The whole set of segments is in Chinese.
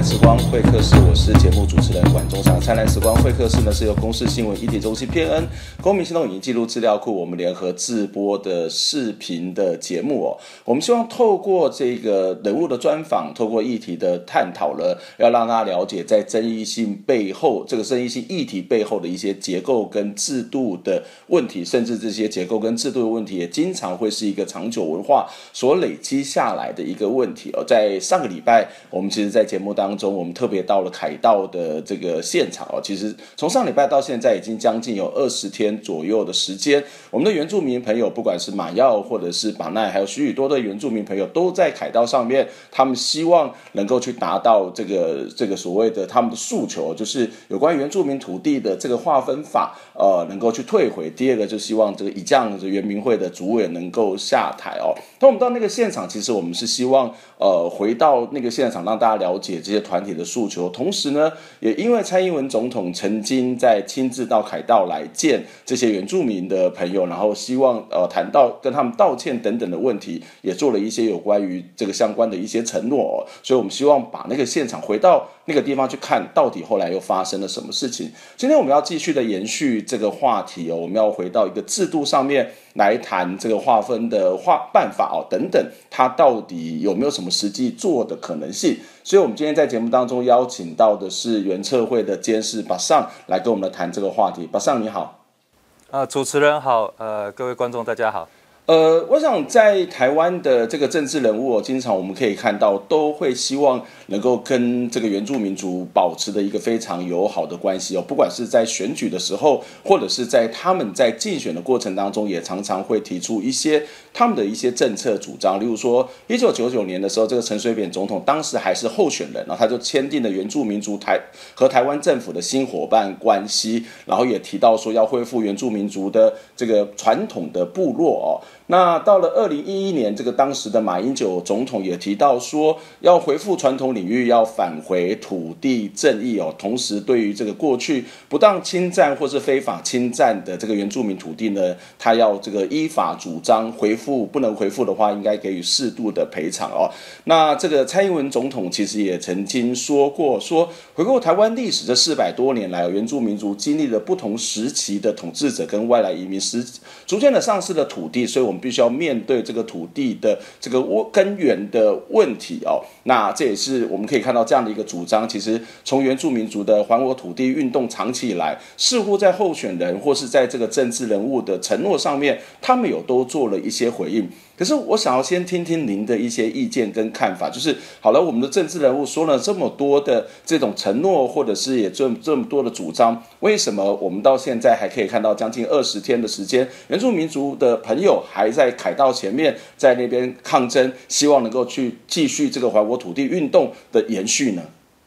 蓝时光会客室，我是节目主持人管中祥。灿烂时光会客室呢，是由公视新闻议题中心偏恩、公民行动影音记录资料库我们联合制播的视频的节目哦。我们希望透过这个人物的专访，透过议题的探讨呢，要让大家了解在争议性背后，这个争议性议题背后的一些结构跟制度的问题，甚至这些结构跟制度的问题，也经常会是一个长久文化所累积下来的一个问题哦。在上个礼拜，我们其实在节目当中，我们特别到了凯道的这个现场哦。其实从上礼拜到现在，已经将近有20天左右的时间。我们的原住民朋友，不管是马耀或者是马奈，还有许多的原住民朋友，都在凯道上面，他们希望能够去达到这个所谓的他们的诉求，就是有关原住民土地的这个划分法，能够去退回。第二个就希望这个以降原民会的主委能够下台哦。当我们到那个现场，其实我们是希望回到那个现场，让大家了解这些团体的诉求。同时呢，也因为蔡英文总统曾经在亲自到凯道来见这些原住民的朋友，然后希望谈到跟他们道歉等等的问题，也做了一些有关于这个相关的一些承诺哦。所以我们希望把那个现场回到那个地方去看，到底后来又发生了什么事情。今天我们要继续的延续这个话题哦，我们要回到一个制度上面来谈这个划分的办法哦，等等，它到底有没有什么实际做的可能性？所以我们今天在节目当中邀请到的是原策会的监事巴桑来跟我们谈这个话题。巴桑你好。 主持人好，各位观众大家好。 我想在台湾的这个政治人物经常我们可以看到，都会希望能够跟这个原住民族保持的一个非常友好的关系哦。不管是在选举的时候，或者是在他们在竞选的过程当中，也常常会提出一些他们的一些政策主张。例如说，1999年的时候，这个陈水扁总统当时还是候选人，然后他就签订了原住民族和台湾政府的新伙伴关系，然后也提到说要恢复原住民族的这个传统的部落哦。那到了2011年，这个当时的马英九总统也提到说，要恢复传统领域，要返回土地正义哦。同时，对于这个过去不当侵占或是非法侵占的这个原住民土地呢，他要这个依法主张恢复，不能恢复的话，应该给予适度的赔偿哦。那这个蔡英文总统其实也曾经说过，说回顾台湾历史这400多年来，原住民族经历了不同时期的统治者跟外来移民逐渐的丧失了土地，所以我们必须要面对这个土地的这个根源的问题哦。那这也是我们可以看到这样的一个主张，其实从原住民族的还我土地运动长期以来，似乎在候选人或是在这个政治人物的承诺上面，他们都做了一些回应。可是我想要先听听您的一些意见跟看法，就是好了，我们的政治人物说了这么多的这种承诺，或者是也这么多的主张，为什么我们到现在还可以看到将近20天的时间，原住民族的朋友还在凯道前面，在那边抗争，希望能够去继续这个还我土地运动的延续呢？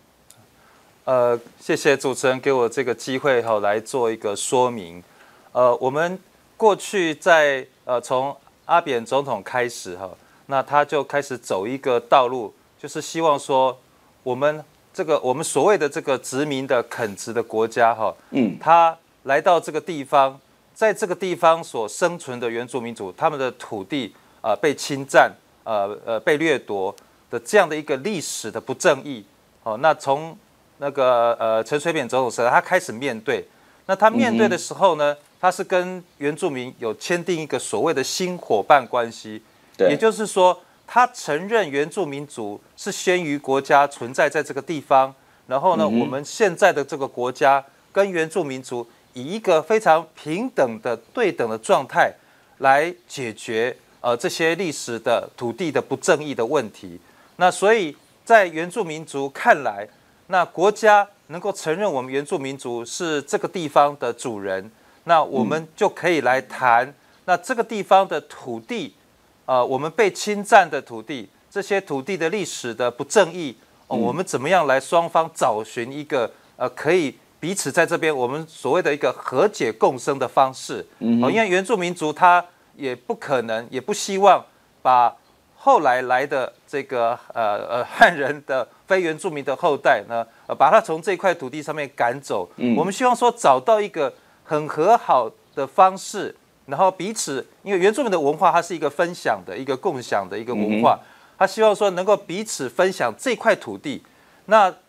谢谢主持人给我这个机会来做一个说明。我们过去在从阿扁总统开始那他就开始走一个道路，就是希望说我们所谓的这个殖民的垦殖的国家他来到这个地方，在这个地方所生存的原住民族，他们的土地被侵占被掠夺的这样的一个历史的不正义那从那个陈水扁总统时代他开始面对，那他面对的时候呢，他是跟原住民有签订一个所谓的新伙伴关系，也就是说，他承认原住民族是先于国家存在在这个地方，然后呢，我们现在的这个国家跟原住民族以一个非常平等的、对等的状态来解决这些历史的土地的不正义的问题。那所以在原住民族看来，那国家能够承认我们原住民族是这个地方的主人，那我们就可以来谈，那这个地方的土地，我们被侵占的土地，这些土地的历史的不正义，我们怎么样来双方找寻一个可以彼此在这边我们所谓的一个和解共生的方式。因为原住民族他也不可能，也不希望把后来的这个汉人的非原住民的后代呢，把他从这块土地上面赶走。我们希望说找到一个很和好的方式，然后彼此，因为原住民的文化它是一个分享的、一个共享的一个文化，他希望说能够彼此分享这块土地。那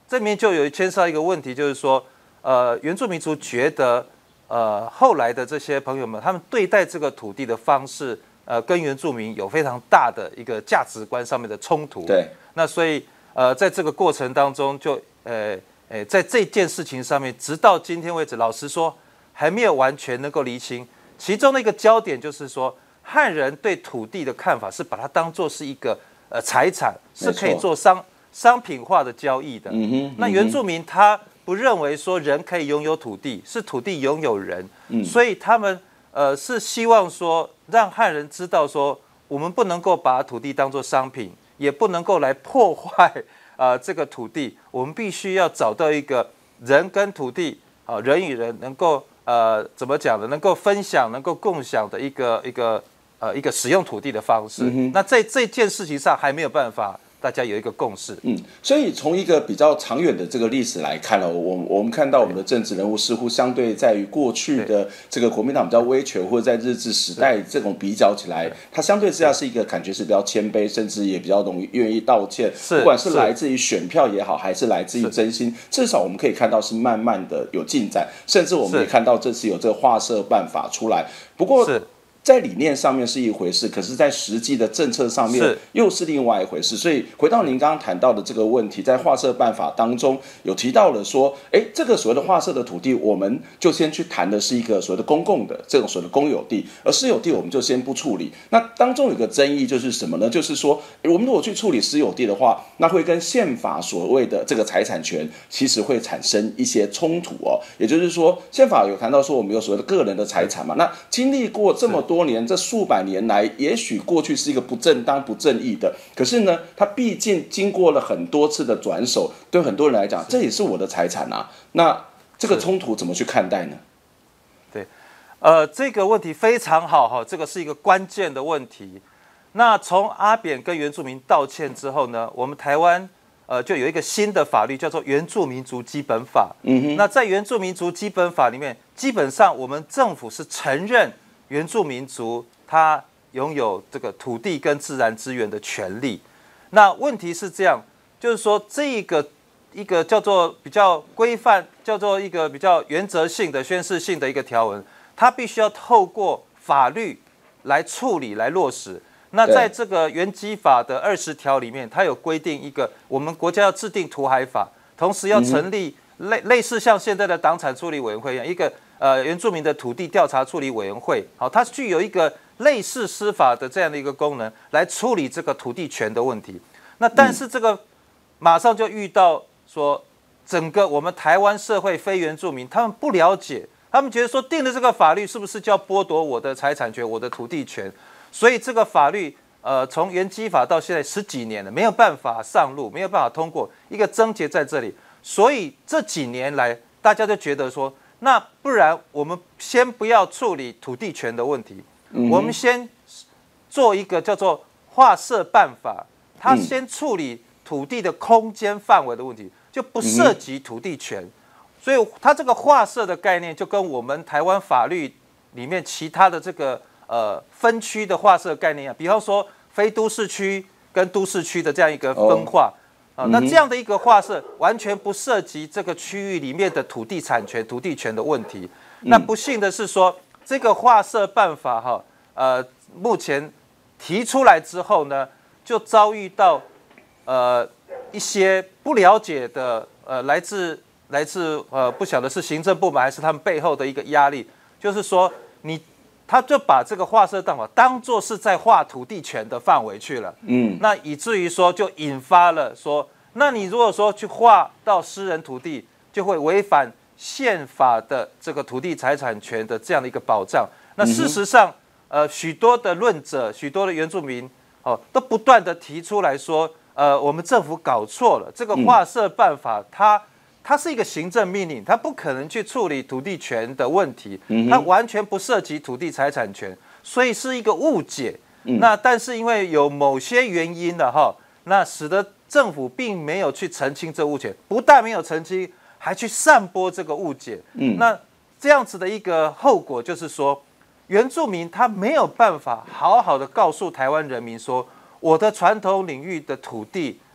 这里面就有牵涉到一个问题，就是说，原住民族觉得，后来的这些朋友们，他们对待这个土地的方式，跟原住民有非常大的一个价值观上面的冲突。 对， 那所以，在这个过程当中就，在这件事情上面，直到今天为止，老实说，还没有完全能够厘清。其中的一个焦点就是说，汉人对土地的看法是把它当作是一个财产，是可以做商品化的交易的。那原住民他不认为说人可以拥有土地，是土地拥有人。所以他们是希望说让汉人知道说，我们不能够把土地当作商品，也不能够来破坏这个土地。我们必须要找到一个人跟土地人与人能够怎么讲呢？能够分享、能够共享的一个使用土地的方式。那在这件事情上还没有办法大家有一个共识。 所以从一个比较长远的这个历史来看我们看到我们的政治人物似乎相对在于过去的这个国民党比较威权，或者在日治时代这种比较起来，他相对之下是一个感觉是比较谦卑，甚至也比较容易愿意道歉，不管是来自于选票也好，还是来自于真心，至少我们可以看到是慢慢的有进展，甚至我们也看到这次有这个划设办法出来。不过在理念上面是一回事，可是在实际的政策上面又是另外一回事。所以回到您刚刚谈到的这个问题，在划设办法当中有提到了说，这个所谓的划设的土地，我们就先去谈的是一个所谓的公共的这种所谓的公有地，而私有地我们就先不处理。那当中有个争议就是什么呢？就是说，我们如果去处理私有地的话，那会跟宪法所谓的这个财产权其实会产生一些冲突也就是说，宪法有谈到说我们有所谓的个人的财产嘛，那经历过这么多年，这数百年来，也许过去是一个不正当、不正义的，可是呢，它毕竟经过了很多次的转手，对很多人来讲，这也是我的财产啊。那这个冲突怎么去看待呢？ 对，这个问题非常好哈，这个是一个关键的问题。那从阿扁跟原住民道歉之后呢，我们台湾就有一个新的法律叫做《原住民族基本法》。那在《原住民族基本法》里面，基本上我们政府是承认原住民族他拥有这个土地跟自然资源的权利。那问题是这样，就是说这一个叫做比较规范，叫做一个比较原则性的宣示性的一个条文，它必须要透过法律来处理来落实。那在这个原基法的20条里面，它有规定一个我们国家要制定土海法，同时要成立类似像现在的党产处理委员会一样，一个原住民的土地调查处理委员会，好，它具有一个类似司法的这样的一个功能，来处理这个土地权的问题。那但是这个马上就遇到说，整个我们台湾社会非原住民，他们不了解，他们觉得说定的这个法律是不是就要剥夺我的财产权、我的土地权？所以这个法律从原基法到现在10几年了，没有办法上路，没有办法通过，一个症结在这里。所以这几年来，大家就觉得说，那不然我们先不要处理土地权的问题，我们先做一个叫做划设办法，它先处理土地的空间范围的问题，就不涉及土地权。所以它这个划设的概念，就跟我们台湾法律里面其他的这个分区的划设概念一样，比方说非都市区跟都市区的这样一个分划。那这样的一个划设完全不涉及这个区域里面的土地产权、土地权的问题。那不幸的是说，这个划设办法目前提出来之后呢，就遭遇到一些不了解的来自不晓得是行政部门还是他们背后的一个压力，就是说他就把这个划设办法当作是在划土地权的范围去了，那以至于说就引发了说，那你如果说去划到私人土地，就会违反宪法的这个土地财产权的这样的一个保障。那事实上，许多的论者、许多的原住民都不断的提出来说，我们政府搞错了，这个划设办法它是一个行政命令，它不可能去处理土地权的问题，它完全不涉及土地财产权，所以是一个误解。那但是因为有某些原因的那使得政府并没有去澄清这误解，不但没有澄清，还去散播这个误解。那这样子的一个后果就是说，原住民他没有办法好好的告诉台湾人民说，我的传统领域的土地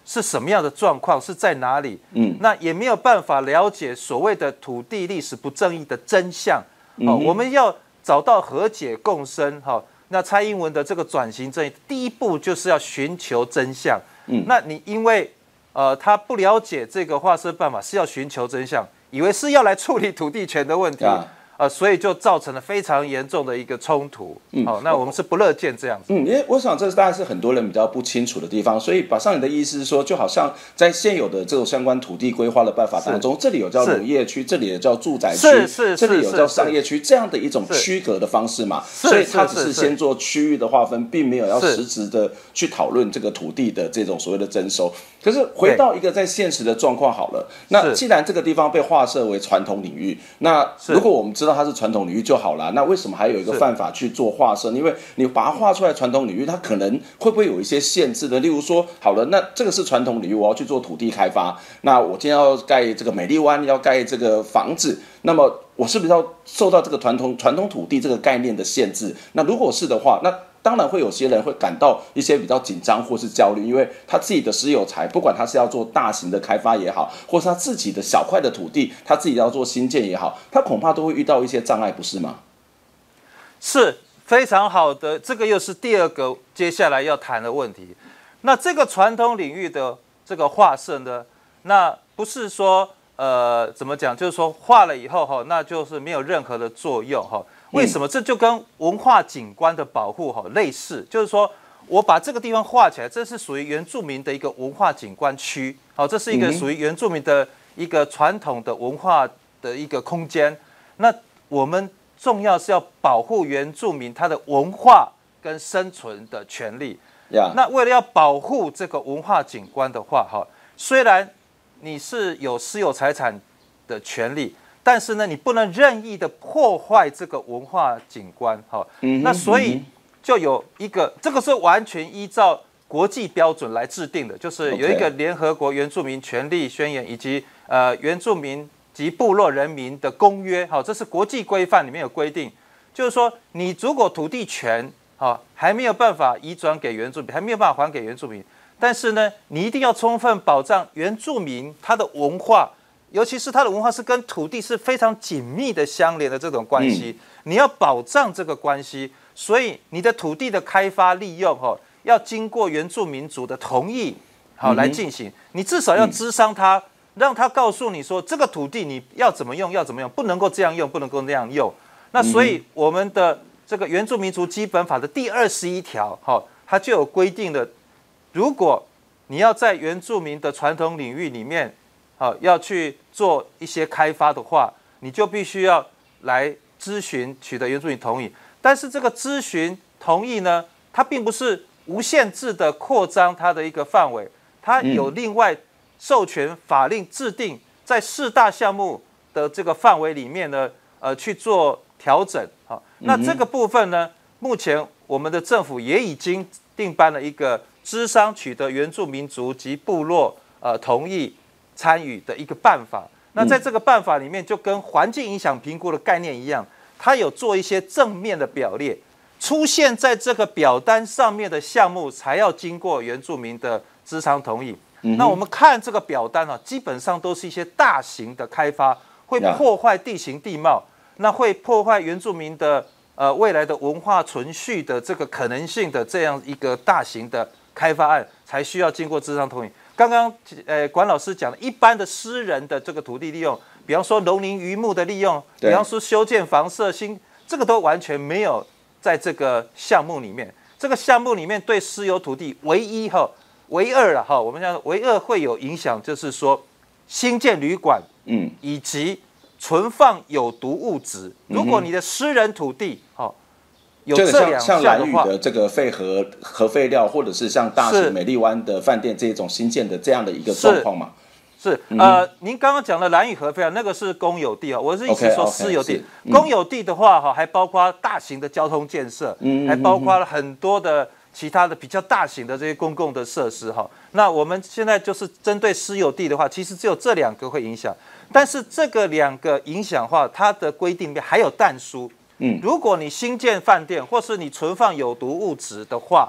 是什么样的状况，是在哪里？那也没有办法了解所谓的土地历史不正义的真相。我们要找到和解共生。那蔡英文的这个转型正义，第一步就是要寻求真相。那你因为他不了解这个划设办法是要寻求真相，以为是要来处理土地权的问题。所以就造成了非常严重的一个冲突。那我们是不乐见这样子。 因为我想这当然是很多人比较不清楚的地方。所以马上你的意思是说，就好像在现有的这种相关土地规划的办法当中，这里有叫农业区，这里有叫住宅区，这里有叫商业区，这样的一种区隔的方式嘛。所以它只是先做区域的划分，并没有要实质的去讨论这个土地的这种所谓的征收。可是回到一个在现实的状况好了，那既然这个地方被划设为传统领域，那如果我们知道它是传统领域就好了，那为什么还有一个犯法去做划设？因为你把它划出来传统领域，它可能会不会有一些限制呢？例如说，好了，那这个是传统领域，我要去做土地开发，那我今天要盖这个美丽湾，要盖这个房子，那么我是不是要受到这个传统土地这个概念的限制？那如果是的话，那当然会有些人会感到一些比较紧张或是焦虑，因为他自己的私有财，不管他是要做大型的开发也好，或是他自己的小块的土地，他自己要做新建也好，他恐怕都会遇到一些障碍，不是吗？ 是非常好的，这个又是第二个接下来要谈的问题。那这个传统领域的这个划设呢，那不是说怎么讲，就是说划了以后那就是没有任何的作用为什么？这就跟文化景观的保护类似，就是说我把这个地方划起来，这是属于原住民的一个文化景观区，这是一个属于原住民的一个传统的文化的一个空间。那我们重要是要保护原住民他的文化跟生存的权利。那为了要保护这个文化景观的话，虽然你是有私有财产的权利，但是呢，你不能任意的破坏这个文化景观，那所以就有一个，这个是完全依照国际标准来制定的，就是有一个联合国原住民权利宣言以及原住民及部落人民的公约，这是国际规范里面有规定，就是说你如果土地权还没有办法移转给原住民，还没有办法还给原住民，但是呢，你一定要充分保障原住民他的文化。尤其是它的文化是跟土地是非常紧密的相连的这种关系，你要保障这个关系，所以你的土地的开发利用要经过原住民族的同意来进行，你至少要咨商他，让他告诉你说这个土地你要怎么用，不能够这样用，不能够那样用。那所以我们的这个原住民族基本法的第21条它就有规定了，如果你要在原住民的传统领域里面要去做一些开发的话，你就必须要来咨询，取得原住民同意。但是这个咨询同意呢，它并不是无限制的扩张它的一个范围，它有另外授权法令制定，在4大项目的这个范围里面呢，去做调整。那这个部分呢，目前我们的政府也已经定颁了一个咨商取得原住民族及部落同意参与的一个办法。那在这个办法里面，就跟环境影响评估的概念一样，它有做一些正面的表列，出现在这个表单上面的项目才要经过原住民的咨商同意。那我们看这个表单基本上都是一些大型的开发，会破坏地形地貌，那会破坏原住民的未来的文化存续的这个可能性的这样一个大型的开发案，才需要经过咨商同意。刚刚管老师讲的，一般的私人的这个土地利用，比方说农林渔牧的利用，比方说修建房舍这个都完全没有在这个项目里面。这个项目里面对私有土地唯二我们讲唯二会有影响，就是说新建旅馆，以及存放有毒物质。如果你的私人土地有这两项的话，像兰屿的这个核废料，或者是像大型美丽湾的饭店这种新建的这样的一个状况嘛？ 是您刚刚讲的兰屿核废料那个是公有地我是意思说私有地。公有地的话还包括大型的交通建设，还包括了很多的其他的比较大型的这些公共的设施那我们现在就是针对私有地的话，其实只有这2个会影响，但是这个2个影响的话，它的规定里面还有但书。如果你新建饭店或是你存放有毒物质的话，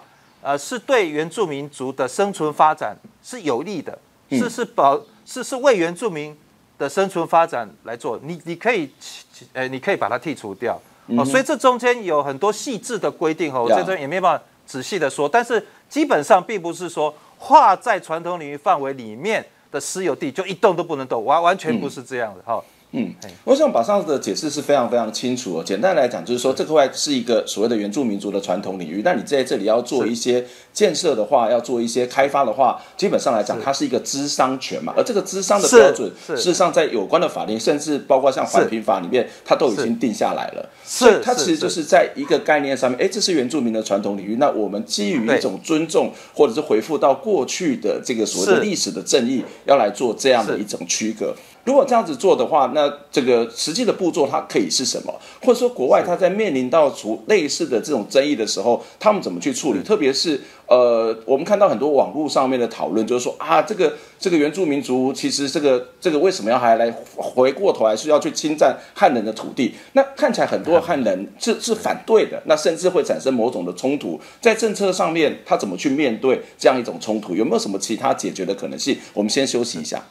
是对原住民族的生存发展是有利的，是为原住民的生存发展来做，你可以把它剔除掉。所以这中间有很多细致的规定我这边也没办法仔细的说，但是基本上并不是说划在传统领域范围里面的私有地就一动都不能动，完全不是这样的我想把上次的解释是非常非常清楚简单来讲，就是说这块是一个所谓的原住民族的传统领域，那你在这里要做一些建设的话，要做一些开发的话，基本上来讲它是一个知商权嘛，而这个知商的标准，事实上在有关的法令，甚至包括像环评法里面，它都已经定下来了。所以它其实就是在一个概念上面，这是原住民的传统领域，那我们基于一种尊重，或者是回复到过去的这个所谓的历史的正义，要来做这样的一种区隔。如果这样子做的话，那这个实际的步骤它可以是什么？或者说国外它在面临到类似的这种争议的时候，他们怎么去处理？特别是我们看到很多网络上面的讨论，就是说这个原住民族其实这个为什么要还来回过头来是要去侵占汉人的土地？那看起来很多汉人是反对的，那甚至会产生某种的冲突。在政策上面，他怎么去面对这样一种冲突？有没有什么其他解决的可能性？我们先休息一下。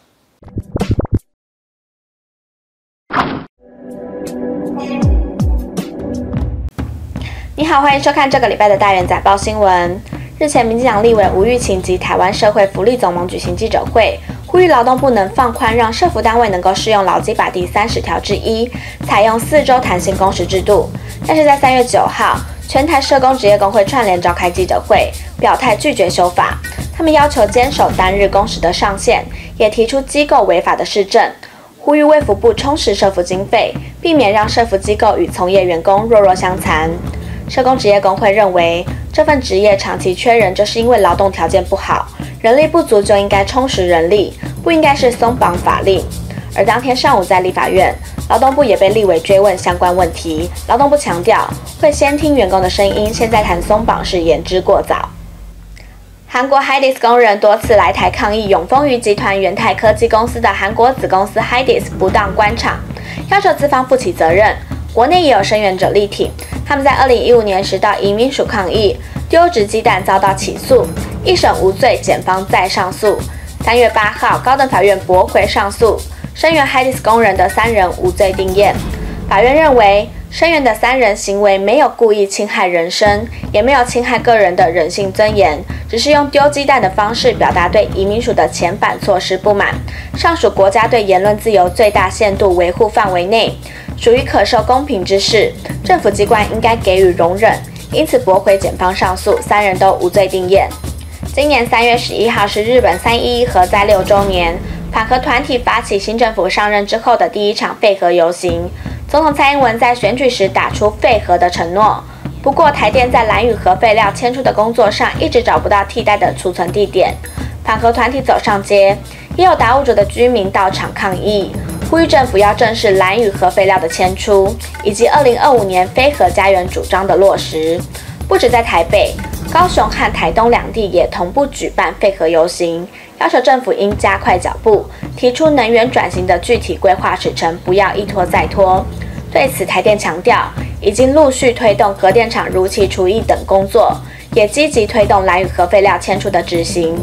你好，欢迎收看这个礼拜的大元载报新闻。日前，民进党立委吴玉琴及台湾社会福利总盟举行记者会，呼吁劳动部能放宽，让社福单位能够适用劳基法第30条之一，采用4周弹性工时制度。但是在3月9号，全台社工职业工会串联召开记者会，表态拒绝修法。他们要求坚守单日工时的上限，也提出机构违法的事证，呼吁卫福部充实社福经费，避免让社福机构与从业员工弱相残。社工职业工会认为，这份职业长期缺人，就是因为劳动条件不好，人力不足就应该充实人力，不应该是松绑法令。而当天上午在立法院，劳动部也被立委追问相关问题，劳动部强调会先听员工的声音，现在谈松绑是言之过早。韩国 HYDIS 工人多次来台抗议永丰余集团元泰科技公司的韩国子公司 HYDIS 不当关厂，要求资方负起责任。国内也有声援者力挺，他们在2015年时到移民署抗议，丢掷鸡蛋遭到起诉，一审无罪，检方再上诉。3月8号，高等法院驳回上诉，声援 HYDIS 工人的3人无罪定谳。法院认为，声援的3人行为没有故意侵害人身，也没有侵害个人的人性尊严，只是用丢鸡蛋的方式表达对移民署的遣返措施不满，尚属国家对言论自由最大限度维护范围内，属于可受公平之事，政府机关应该给予容忍，因此驳回检方上诉，3人都无罪定谳。今年3月11号是日本311核灾6周年，反核团体发起新政府上任之后的第一场废核游行。总统蔡英文在选举时打出废核的承诺，不过台电在兰屿核废料迁出的工作上一直找不到替代的储存地点，反核团体走上街，也有达悟族的居民到场抗议，呼吁政府要正视兰屿核废料的迁出，以及2025年非核家园主张的落实。不止在台北、高雄和台东两地也同步举办废核游行，要求政府应加快脚步，提出能源转型的具体规划时程，不要一拖再拖。对此，台电强调，已经陆续推动核电厂如期除役等工作，也积极推动兰屿核废料迁出的执行。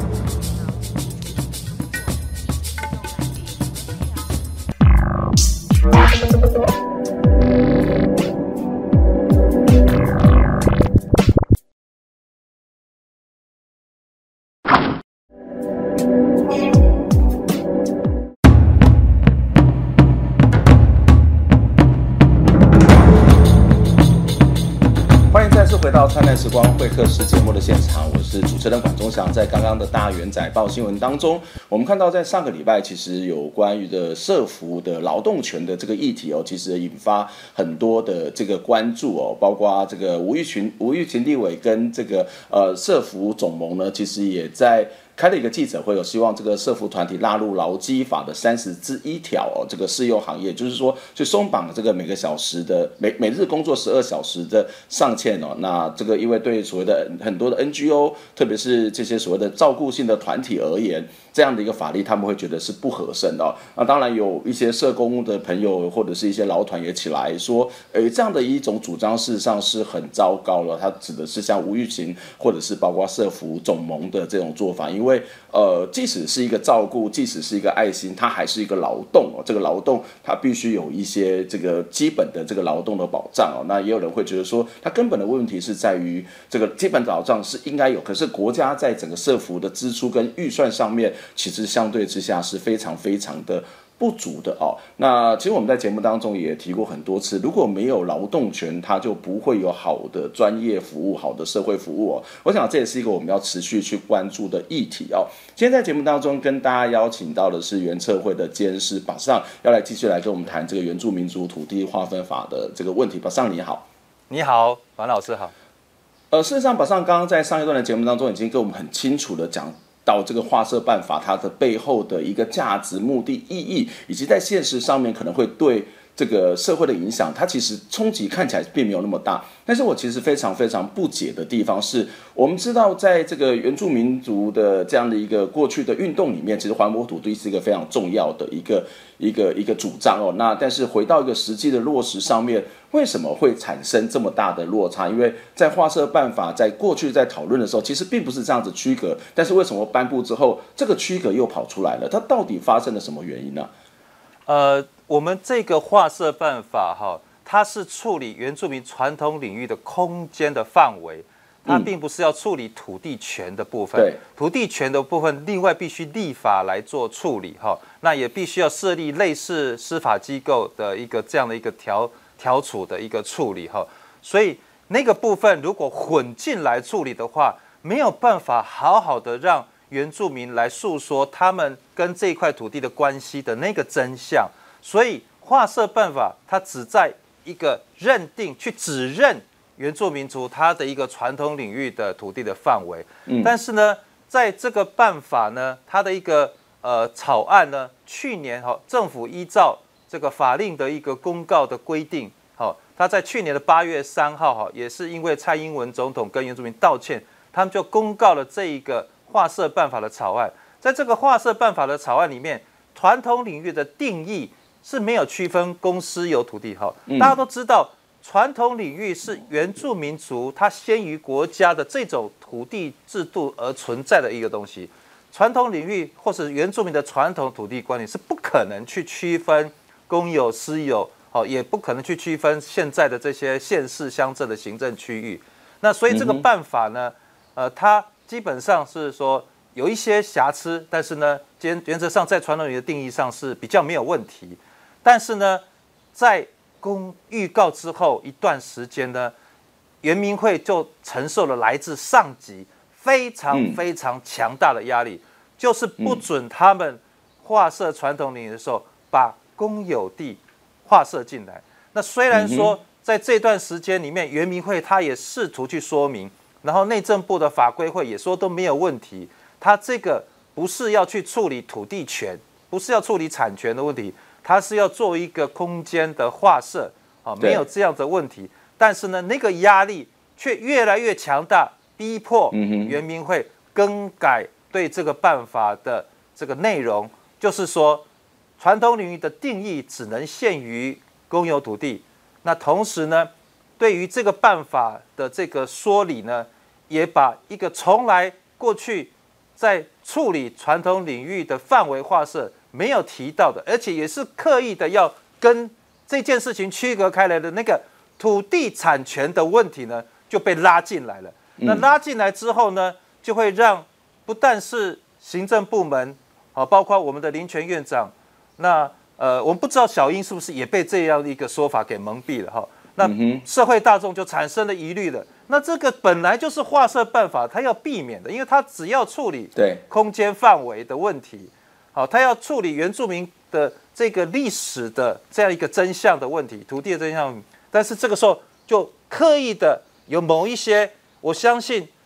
回到灿烂时光会客室节目的现场，我是主持人管中祥。在刚刚的大元载报新闻当中，我们看到在上个礼拜，其实有关于的社福的劳动权的这个议题其实引发很多的这个关注包括这个吴玉群立委跟这个社福总盟呢，其实也在开了一个记者会，有希望这个社福团体纳入劳基法的30之1条这个适用行业，就是说去松绑这个每个小时的每日工作12小时的上限那这个因为对所谓的很多的 NGO， 特别是这些所谓的照顾性的团体而言，这样的一个法律他们会觉得是不合适的那当然有一些社工的朋友或者是一些劳团也起来说，这样的一种主张事实上是很糟糕了。它指的是像吴玉琴或者是包括社福总盟的这种做法，因为即使是一个照顾，即使是一个爱心，它还是一个劳动这个劳动它必须有一些这个基本的这个劳动的保障那也有人会觉得说，它根本的问题是在于这个基本保障是应该有，可是国家在整个社福的支出跟预算上面，其实相对之下是非常非常的不足的那其实我们在节目当中也提过很多次，如果没有劳动权，它就不会有好的专业服务、好的社会服务我想这也是一个我们要持续去关注的议题今天在节目当中跟大家邀请到的是原测绘的监事马上要来继续来跟我们谈这个原住民族土地划分法的这个问题。马上你好。 你好，王老师好。 事实上，马上刚刚在上一段的节目当中已经跟我们很清楚的讲到这个划设办法它的背后的一个价值、目的、意义，以及在现实上面可能会对这个社会的影响，它其实冲击看起来并没有那么大。但是我其实非常非常不解的地方是，我们知道在这个原住民族的这样的一个过去的运动里面，其实还我土地是一个非常重要的一个主张那但是回到一个实际的落实上面，为什么会产生这么大的落差？因为在划设办法在过去在讨论的时候，其实并不是这样子区隔，但是为什么颁布之后，这个区隔又跑出来了？它到底发生了什么原因呢？ 我们这个划设办法它是处理原住民传统领域的空间的范围，它并不是要处理土地权的部分。土地权的部分，另外必须立法来做处理那也必须要设立类似司法机构的一个这样的一个调处的一个处理所以那个部分如果混进来处理的话，没有办法好好的让原住民来诉说他们跟这一块土地的关系的那个真相。所以划设办法它只在一个认定去指认原住民族它的一个传统领域的土地的范围但是呢在这个办法呢，它的一个草案呢，去年政府依照这个法令的一个公告的规定他在去年的8月3号也是因为蔡英文总统跟原住民道歉，他们就公告了这一个划设办法的草案。在这个划设办法的草案里面，传统领域的定义是没有区分公私有土地大家都知道，传统领域是原住民族它先于国家的这种土地制度而存在的一个东西。传统领域或是原住民的传统土地观念是不可能去区分公有私有也不可能去区分现在的这些县市乡镇的行政区域。那所以这个办法呢它基本上是说有一些瑕疵，但是呢原则上在传统领域的定义上是比较没有问题。但是呢在公预告之后一段时间呢，原民会就承受了来自上级非常非常强大的压力就是不准他们划设传统领域的时候把公有地划设进来。那虽然说在这段时间里面，原民会他也试图去说明，然后内政部的法规会也说都没有问题，他这个不是要去处理土地权，不是要处理产权的问题，它是要做一个空间的划设没有这样的问题。但是呢那个压力却越来越强大，逼迫原民会更改对这个办法的这个内容，就是说传统领域的定义只能限于公有土地。那同时呢对于这个办法的这个说理呢，也把一个从来过去在处理传统领域的范围划设没有提到的，而且也是刻意的要跟这件事情区隔开来的那个土地产权的问题呢，就被拉进来了。那拉进来之后呢，就会让不但是行政部门包括我们的林权院长，那我们不知道小英是不是也被这样的一个说法给蒙蔽了那社会大众就产生了疑虑了。那这个本来就是划设办法它要避免的，因为它只要处理空间范围的问题，它要处理原住民的这个历史的这样一个真相的问题，土地的真相。但是这个时候就刻意的有某一些，我相信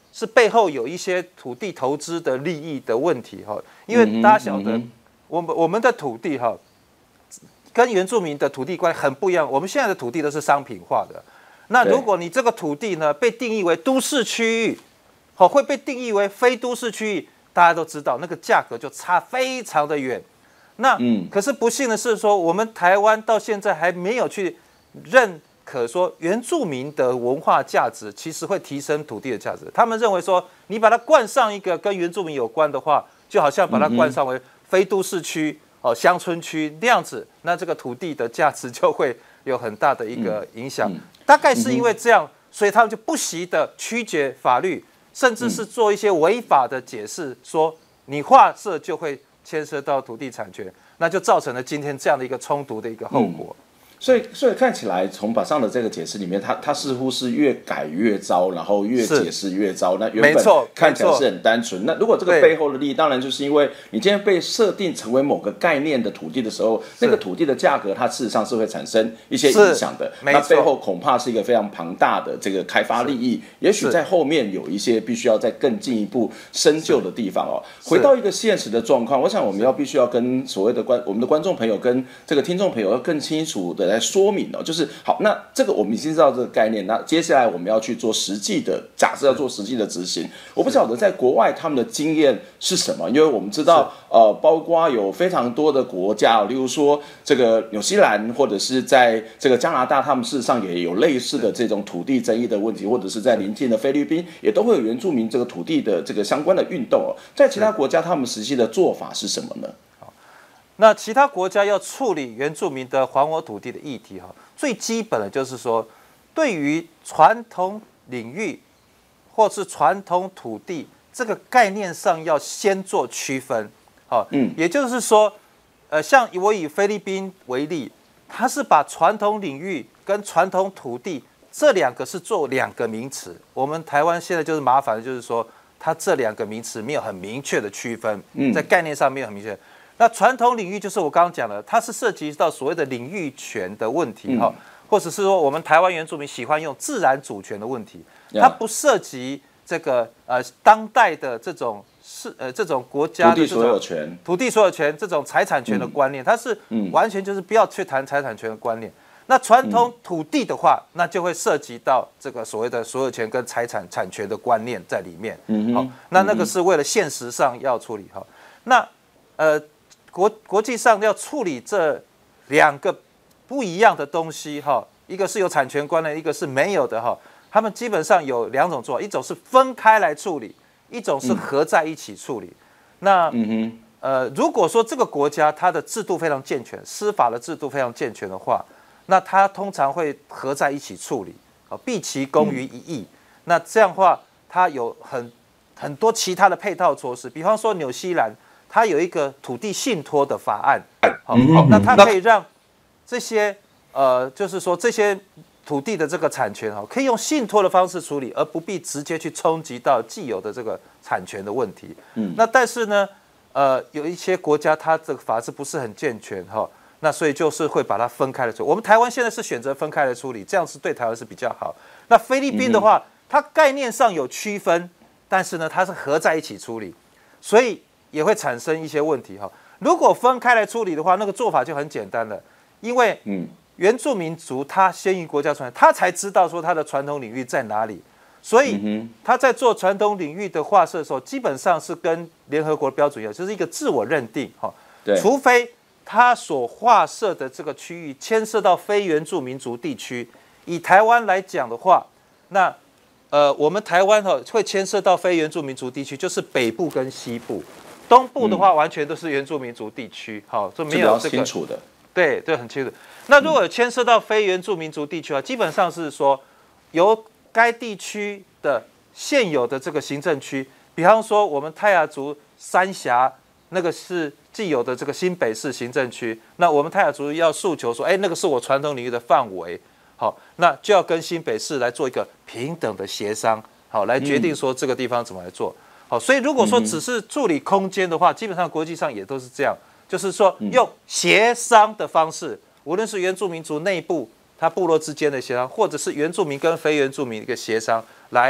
是背后有一些土地投资的利益的问题哈，因为大家晓得，我们的土地哈，跟原住民的土地关系很不一样。我们现在的土地都是商品化的，那如果你这个土地呢被定义为都市区域，好会被定义为非都市区域，大家都知道那个价格就差非常的远。那可是不幸的是说，我们台湾到现在还没有去认可说原住民的文化价值其实会提升土地的价值。他们认为说，你把它冠上一个跟原住民有关的话，就好像把它冠上为非都市区、乡村区那样子，那这个土地的价值就会有很大的一个影响。大概是因为这样，所以他们就不惜的曲解法律，甚至是做一些违法的解释，说你划设就会牵涉到土地产权，那就造成了今天这样的一个冲突的一个后果。 所以看起来，从马上的这个解释里面，它似乎是越改越糟，然后越解释越糟。那原本看起来是很单纯。那如果这个背后的利益，当然就是因为你今天被设定成为某个概念的土地的时候，那个土地的价格，它事实上是会产生一些影响的。那背后恐怕是一个非常庞大的这个开发利益，也许在后面有一些必须要再更进一步深究的地方哦。回到一个现实的状况，我想我们必须要跟所谓的我们的观众朋友跟这个听众朋友要更清楚的来说明哦，就是好，那这个我们已经知道这个概念，那接下来我们要去做实际的，假设要做实际的执行。我不晓得在国外他们的经验是什么，因为我们知道包括有非常多的国家，例如说这个纽西兰或者是在这个加拿大，他们事实上也有类似的这种土地争议的问题，或者是在邻近的菲律宾也都会有原住民这个土地的这个相关的运动哦。在其他国家，他们实际的做法是什么呢？ 那其他国家要处理原住民的还我土地的议题，最基本的就是说，对于传统领域或是传统土地这个概念上要先做区分。也就是说，像我以菲律宾为例，它是把传统领域跟传统土地这两个是做两个名词。我们台湾现在就是麻烦的，就是说它这两个名词没有很明确的区分，在概念上没有很明确。那传统领域就是我刚刚讲的，它是涉及到所谓的领域权的问题或者是说我们台湾原住民喜欢用自然主权的问题，它不涉及这个当代的这种这种国家的土地所有权、 土地所有权这种财产权的观念，它是完全就是不要去谈财产权的观念。那传统土地的话，那就会涉及到这个所谓的所有权跟财产产权的观念在里面。那个是为了现实上要处理那国际上要处理这两个不一样的东西一个是有产权观念，一个是没有的他们基本上有两种做法，一种是分开来处理，一种是合在一起处理。那如果说这个国家它的制度非常健全，司法的制度非常健全的话，那它通常会合在一起处理，毕其功于一役。那这样的话，它有很多其他的配套措施，比方说纽西兰。它有一个土地信托的法案，那它可以让这些就是说这些土地的这个产权可以用信托的方式处理，而不必直接去冲击到既有的这个产权的问题。那但是呢，有一些国家它这个法制不是很健全那所以就是会把它分开来处理。我们台湾现在是选择分开来处理，这样是对台湾是比较好。那菲律宾的话，它概念上有区分，但是呢，它是合在一起处理，所以也会产生一些问题如果分开来处理的话，那个做法就很简单了，因为原住民族他先于国家传统，他才知道说他的传统领域在哪里，所以他在做传统领域的划设的时候，基本上是跟联合国标准一样，就是一个自我认定除非他所划设的这个区域牵涉到非原住民族地区。以台湾来讲的话，那我们台湾会牵涉到非原住民族地区，就是北部跟西部。东部的话，完全都是原住民族地区，这没有这个清楚的，对，很清楚。那如果牵涉到非原住民族地区基本上是说由该地区的现有的这个行政区，比方说我们泰雅族三峡那个是既有的这个新北市行政区，那我们泰雅族要诉求说，那个是我传统领域的范围，那就要跟新北市来做一个平等的协商，来决定说这个地方怎么来做。所以如果说只是处理空间的话，基本上国际上也都是这样，就是说用协商的方式，无论是原住民族内部他部落之间的协商，或者是原住民跟非原住民的一个协商，来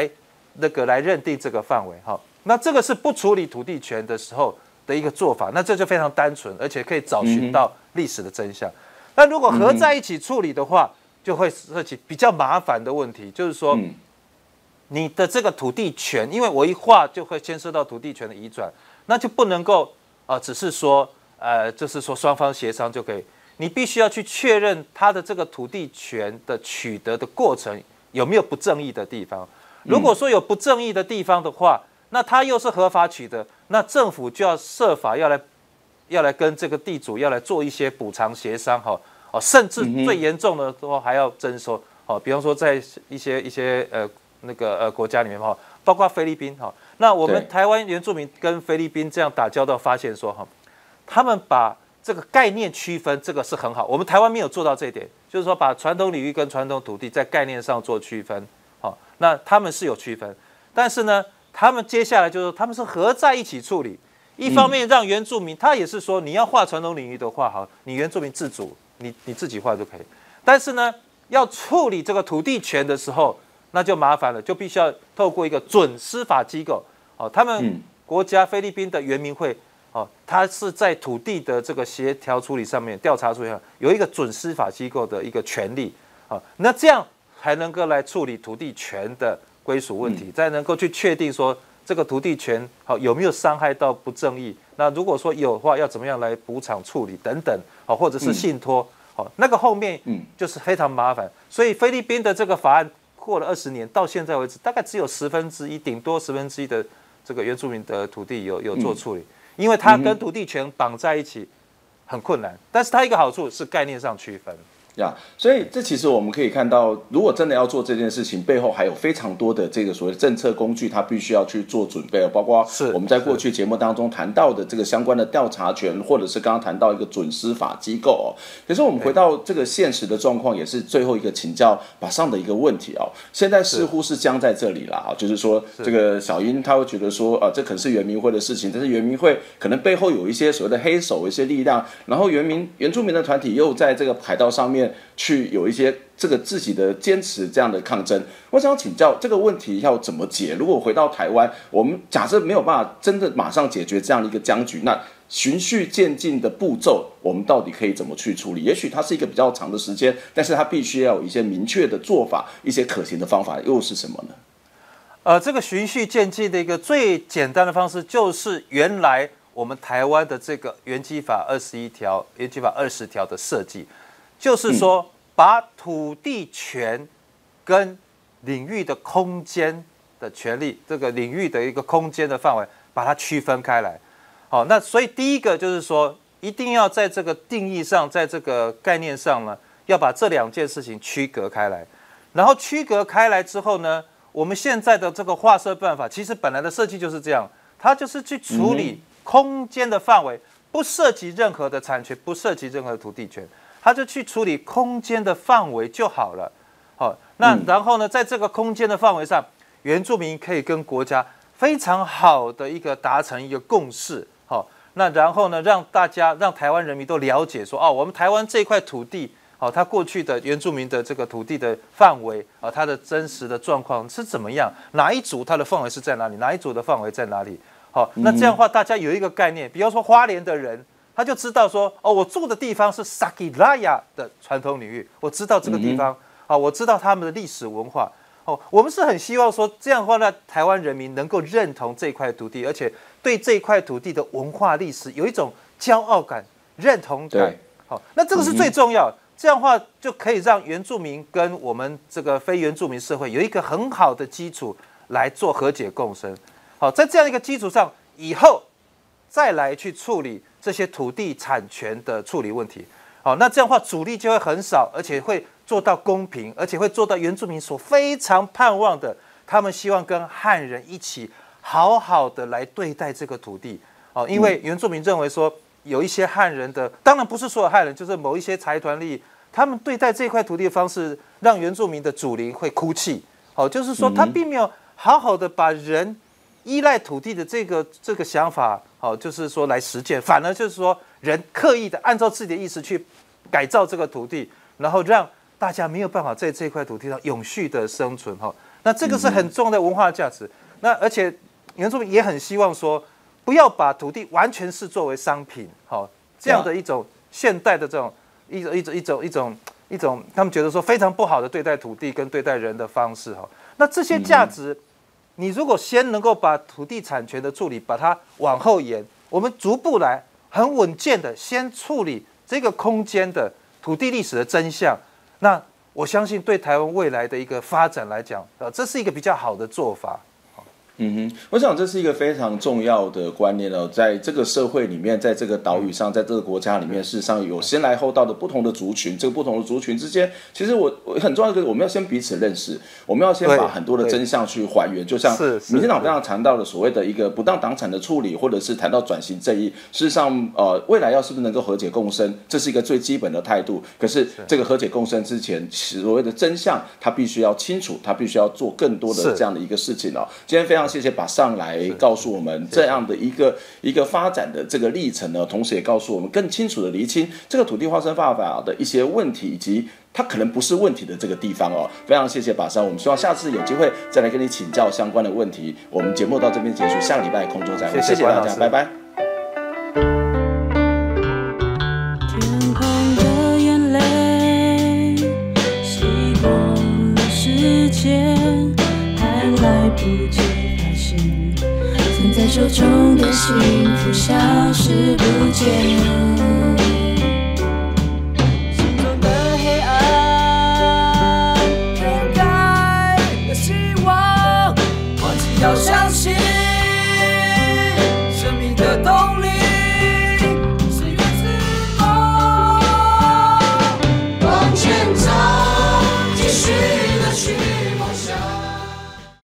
那个来认定这个范围哈。那这个是不处理土地权的时候的一个做法，那这就非常单纯，而且可以找寻到历史的真相。那如果合在一起处理的话，就会涉及比较麻烦的问题，就是说，你的这个土地权，因为我一划就会牵涉到土地权的移转，那就不能够只是说就是说双方协商就可以，你必须要去确认他的这个土地权的取得的过程有没有不正义的地方。如果说有不正义的地方的话，那他又是合法取得，那政府就要设法要来跟这个地主要来做一些补偿协商哈。甚至最严重的话还要征收比方说在一些国家里面包括菲律宾那我们台湾原住民跟菲律宾这样打交道，发现说他们把这个概念区分，这个是很好。我们台湾没有做到这一点，就是说把传统领域跟传统土地在概念上做区分那他们是有区分，但是呢，他们接下来就是他们是合在一起处理。一方面让原住民，他也是说你要划传统领域的话你原住民自主。你自己画就可以，但是呢，要处理这个土地权的时候，那就麻烦了，就必须要透过一个准司法机构他们国家菲律宾的原民会它是在土地的这个协调处理上面、调查处理上有一个准司法机构的一个权利那这样才能够来处理土地权的归属问题，再能够去确定说这个土地权有没有伤害到不正义。那如果说有的话，要怎么样来补偿处理等等或者是信托那个后面就是非常麻烦。所以菲律宾的这个法案过了20年，到现在为止大概只有1/10，顶多1/10的这个原住民的土地有做处理，因为它跟土地权绑在一起很困难。但是它一个好处是概念上区分。 所以这其实我们可以看到，如果真的要做这件事情，背后还有非常多的这个所谓的政策工具，它必须要去做准备，包括我们在过去节目当中谈到的这个相关的调查权，或者是刚刚谈到一个准司法机构可是我们回到这个现实的状况，也是最后一个请教马上的一个问题现在似乎是僵在这里了就是说这个小英他会觉得说这可能是原民会的事情，但是原民会可能背后有一些所谓的黑手，一些力量，然后原住民的团体又在这个海道上面去有一些这个自己的坚持，这样的抗争。我想请教这个问题要怎么解？如果回到台湾，我们假设没有办法真的马上解决这样的一个僵局，那循序渐进的步骤，我们到底可以怎么去处理？也许它是一个比较长的时间，但是它必须要有一些明确的做法，一些可行的方法，又是什么呢？ 这个循序渐进的一个最简单的方式，就是原来我们台湾的这个原基法21条、原基法20条的设计。就是说，把土地权跟领域的空间的权利，这个领域的一个空间的范围，把它区分开来。那所以第一个就是说，一定要在这个定义上，在这个概念上呢，要把这2件事情区隔开来。然后区隔开来之后呢，我们现在的这个划设办法，其实本来的设计就是这样，它就是去处理空间的范围，不涉及任何的产权，不涉及任何的土地权。他就去处理空间的范围就好了，那然后呢，在这个空间的范围上，原住民可以跟国家非常好的一个达成一个共识，那然后呢，让台湾人民都了解说，我们台湾这块土地，它过去的原住民的这个土地的范围，它的真实的状况是怎么样，哪一组它的范围是在哪里，哪一组的范围在哪里，那这样的话，大家有一个概念，比方说花莲的人。他就知道说，我住的地方是萨基拉雅的传统领域，我知道这个地方，我知道他们的历史文化，我们是很希望说这样的话呢，台湾人民能够认同这块土地，而且对这块土地的文化历史有一种骄傲感、认同感。那这个是最重要的。这样的话就可以让原住民跟我们这个非原住民社会有一个很好的基础来做和解共生。在这样一个基础上，以后再来去处理这些土地产权的处理问题，那这样的话阻力就会很少，而且会做到公平，而且会做到原住民所非常盼望的，他们希望跟汉人一起好好的来对待这个土地，因为原住民认为说，有一些汉人的，当然不是所有汉人，就是某一些财团利益，他们对待这块土地的方式，让原住民的祖灵会哭泣，就是说他并没有好好的把人依赖土地的这个想法，就是说来实践，反而就是说人刻意的按照自己的意思去改造这个土地，然后让大家没有办法在这块土地上永续的生存， 那这个是很重要的文化价值。那而且原住民也很希望说，不要把土地完全是作为商品，这样的一种现代的这种一种，他们觉得说非常不好的对待土地跟对待人的方式那这些价值，你如果先能够把土地产权的处理把它往后延，我们逐步来很稳健的先处理这个空间的土地历史的真相，那我相信对台湾未来的一个发展来讲，这是一个比较好的做法。 我想这是一个非常重要的观念在这个社会里面，在这个岛屿上，在这个国家里面，事实上有先来后到的不同的族群，这个不同的族群之间，其实我很重要的，我们要先彼此认识，我们要先把很多的真相去还原。就像民进党非常谈到的所谓的一个不当党产的处理，或者是谈到转型正义，事实上未来是不是能够和解共生，这是一个最基本的态度。可是这个和解共生之前，所谓的真相，它必须要清楚，它必须要做更多的这样的一个事情今天非常谢谢把上来告诉我们这样的一个发展的这个历程呢，同时也告诉我们更清楚的厘清这个土地划分法的一些问题，以及它可能不是问题的这个地方非常谢谢把上，我们希望下次有机会再来跟你请教相关的问题。我们节目到这边结束，下个礼拜空中再会，谢谢大家，拜拜。 天空的眼泪，洗过了时间，还来不及发现，攥在手中的幸福消失不见。